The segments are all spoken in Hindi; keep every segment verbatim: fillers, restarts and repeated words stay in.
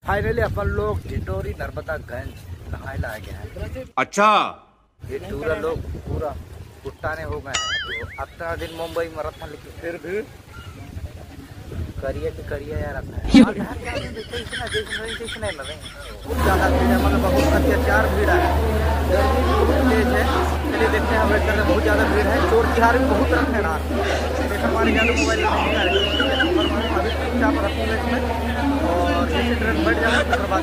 फाइनली अपन लोग ढिंडोरी नर्मदागंज नहाए ला गए हैं। अच्छा, ये पूरा लोग पूरा कुट्टाने हो गए हैं। तो अपना दिन मुंबई में रहा था, लेकिन फिर भी करिए तो करिए यार। बहुत ज़्यादा भीड़ है, मतलब बहुत अत्याचार भीड़ है, गर्मी भी बहुत तेज है। चलिए देखते हैं, वेट कर रहे हैं। बहुत ज़्यादा भीड़ है, चोर तिहार भी बहुत रखे ना। हमारे यहाँ तो मोबाइल नहीं आ रहे, अभी चुपचाप रखेंगे इसमें और जैसे ट्रेन बैठ जाए तो बात।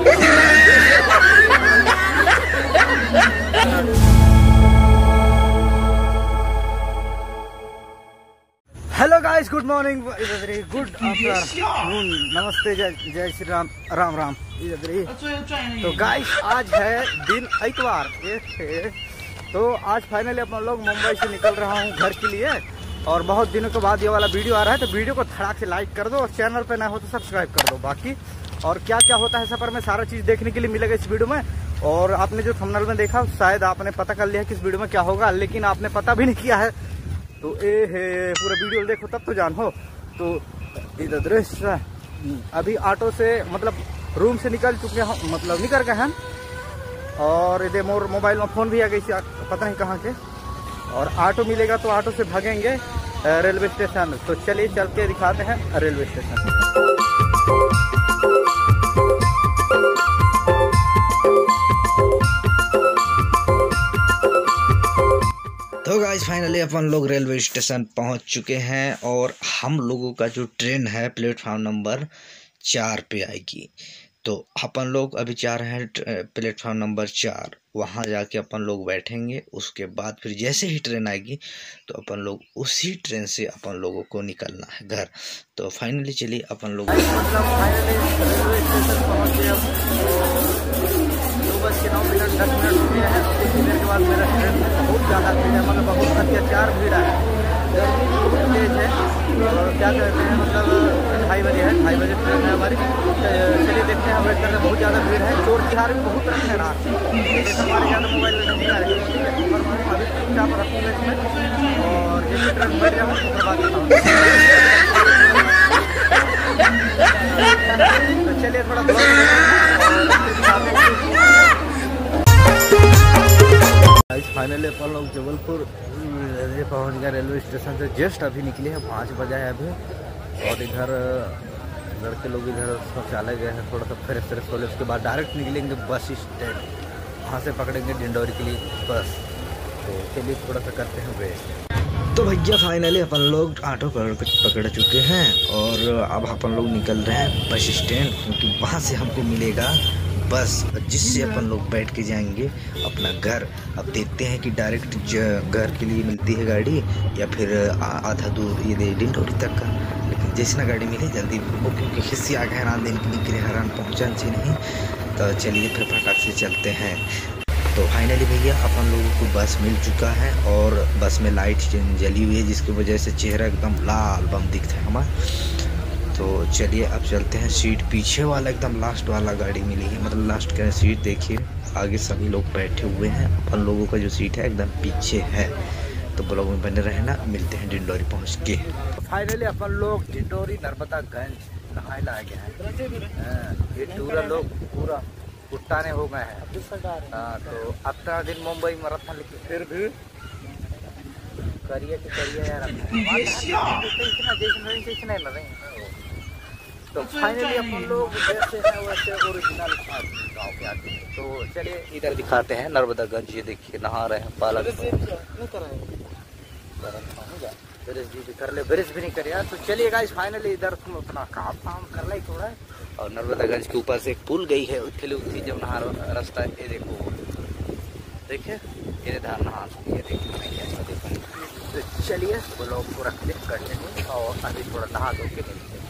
Hello guys, good morning, good afternoon, नमस्ते, जय जय श्री राम, राम राम। तो गाइस आज है दिन इतवार, तो आज फाइनली अपन लोग मुंबई से निकल रहा हूँ घर के लिए। और बहुत दिनों के बाद ये वाला वीडियो आ रहा है, तो वीडियो को धड़ाक से लाइक कर दो और चैनल पे ना हो तो सब्सक्राइब कर दो। बाकी और क्या क्या होता है सफ़र में, सारा चीज़ देखने के लिए मिलेगा इस वीडियो में। और आपने जो थंबनेल में देखा, शायद आपने पता कर लिया कि इस वीडियो में क्या होगा, लेकिन आपने पता भी नहीं किया है तो ए है, पूरा वीडियो देखो तब तो जान हो। तो इधर दृश्य, अभी ऑटो से मतलब रूम से निकल चुके हैं, मतलब निकल गए हैं। और इधर मोर मोबाइल में फ़ोन भी आ गई थी, पता नहीं कहाँ के। और ऑटो मिलेगा तो ऑटो से भागेंगे रेलवे स्टेशन। तो चलिए चल के दिखाते हैं रेलवे स्टेशन। तो गाइस फाइनली अपन लोग रेलवे स्टेशन पहुंच चुके हैं और हम लोगों का जो ट्रेन है प्लेटफॉर्म नंबर चार पे आएगी। तो अपन लोग अभी जा रहे हैं प्लेटफॉर्म नंबर चार, वहां जाके अपन लोग बैठेंगे। उसके बाद फिर जैसे ही ट्रेन आएगी तो अपन लोग उसी ट्रेन से अपन लोगों को निकलना है घर। तो फाइनली चलिए अपन लोग मतलब फाइनली रेलवे स्टेशन पहुंच गए। दो बज के नौ मिनट दस मिनट हो गया है। कुछ मिनट के बाद मेरा ट्रेन बहुत ज़्यादा भीड़ है, मतलब बहुत अत्याचार भीड़ है, गर्मी भी बहुत तेज है। और क्या कहते हैं, मतलब ढाई बजे है, ढाई बजे ट्रेन है हमारी। चलिए देखते हैं, वेट कर रहे हैं। बहुत ज़्यादा भीड़ है, चोर तिहार भी बहुत रखे ना। हमारे यहाँ तो मोबाइल नहीं आ रहे, अभी चुपचाप रखेंगे इसमें और जैसे ट्रेन बैठ जाए तो बात। तो चलिए थोड़ा फाइनली अपन लोग जबलपुर पहुंच गए रेलवे स्टेशन से। जस्ट अभी निकले हैं, पाँच बजे है अभी। और इधर लड़के लोग इधर शौचालय गए हैं, थोड़ा सा फ्रेश फ्रेश होले। उसके बाद डायरेक्ट निकलेंगे बस स्टैंड, वहाँ से पकड़ेंगे डिंडोरी के लिए बस। तो चलिए थोड़ा सा करते हैं वेट। तो भैया फाइनली अपन लोग ऑटो पकड़ पकड़ चुके हैं और अब अपन लोग निकल रहे हैं बस स्टैंड, क्योंकि वहाँ से हमको मिलेगा बस, जिससे अपन लोग बैठ के जाएंगे अपना घर। अब देखते हैं कि डायरेक्ट घर के लिए मिलती है गाड़ी या फिर आधा दूर ये डिंडोरी तक का। लेकिन जैसे ना गाड़ी मिले जल्दी भूखो, क्योंकि हिस्से आ गए हैरान दिन के लिए हैरान पहुँचान से नहीं। तो चलिए फिर फटाक से चलते हैं। तो फाइनली भैया अपन लोगों को बस मिल चुका है और बस में लाइट जली हुई है, जिसकी वजह से चेहरा एकदम लाल बम दिखता है हमारा। तो चलिए अब चलते हैं। सीट पीछे वाला एकदम लास्ट वाला गाड़ी मिली है, मतलब लास्ट का सीट देखिए, आगे सभी लोग बैठे हुए हैं। अपन लोगों का जो सीट है एकदम पीछे है। तो ब्लॉग में बने रहना, मिलते हैं डिंडोरी पहुंच के। फाइनली अपन लोग डिंडोरी नर्मदागंज नहाए ला गए हैं। ये पूरा लोग पूरा कुट्टाने हो गए हैं। हाँ, तो अपना दिन मुंबई में रहा था, लेकिन फिर भी करिए तो करिए यार। तो फाइनली अपन लोग जैसे हैं वैसे ओरिजिनल गाँव के आते हैं। तो चलिए इधर दिखाते हैं नर्मदागंज। ये देखिए नहा रहे हैं, पालक ब्रिज भी कर ले, ब्रिज भी नहीं करे यार। तो चलिए गाइस फाइनली इधर तुम अपना काम काम कर ले थोड़ा। और नर्मदागंज के ऊपर से एक पुल गई है, उठली उठली जब नहा रास्ता। ये देखो, देखिए ये धार नहा, ये देखिए। तो चलिए वो लोग को रख ले कर लेंगे और अभी थोड़ा नहा धो के मिलते हैं।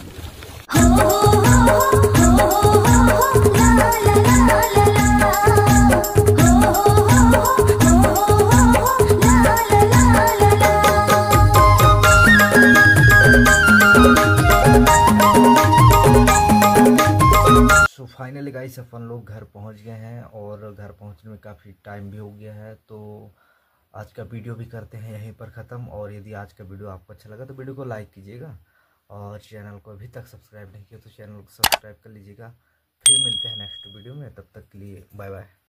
तो फाइनली गाइस अपन लोग घर पहुंच गए हैं और घर पहुंचने में काफ़ी टाइम भी हो गया है। तो आज का वीडियो भी करते हैं यहीं पर ख़त्म। और यदि आज का वीडियो आपको अच्छा लगा तो वीडियो को लाइक कीजिएगा और चैनल को अभी तक सब्सक्राइब नहीं किया तो चैनल को सब्सक्राइब कर लीजिएगा। फिर मिलते हैं नेक्स्ट वीडियो में, तब तक के लिए बाय बाय।